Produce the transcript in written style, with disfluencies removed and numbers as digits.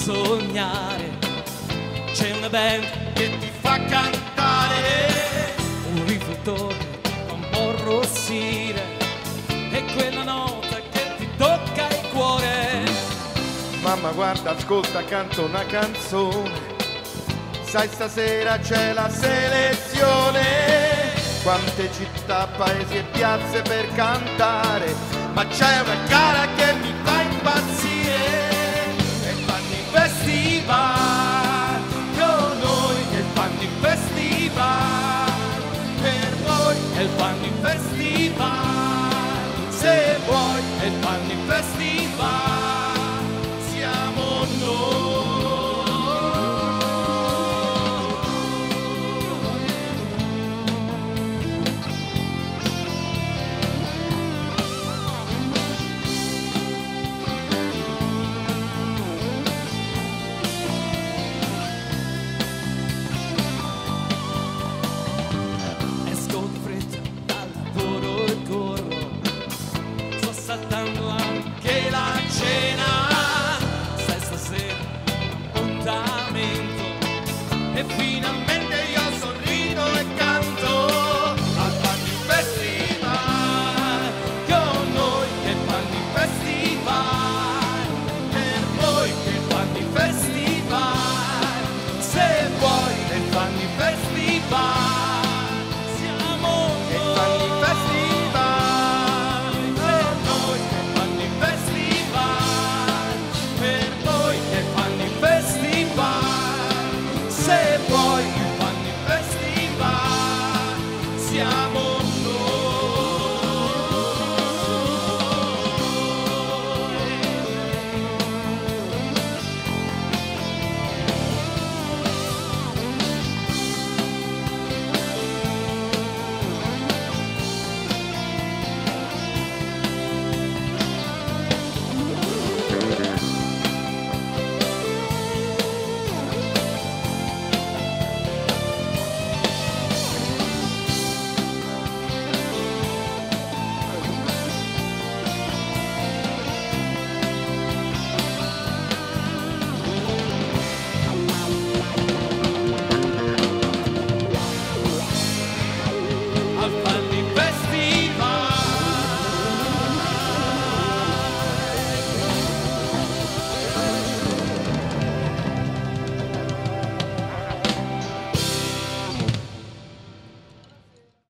sognare. C'è una band che ti fa cantare, un riflettore fa un po' arrossire, e quella nota che ti tocca il cuore. Mamma guarda, ascolta, canto una canzone, sai stasera c'è la selezione, quante città, paesi e piazze per cantare, ma c'è una gara che mi fa impazzire, e fanno i festival con noi, e fanno i festival per voi, e fanno i festival se vuoi, e fanno i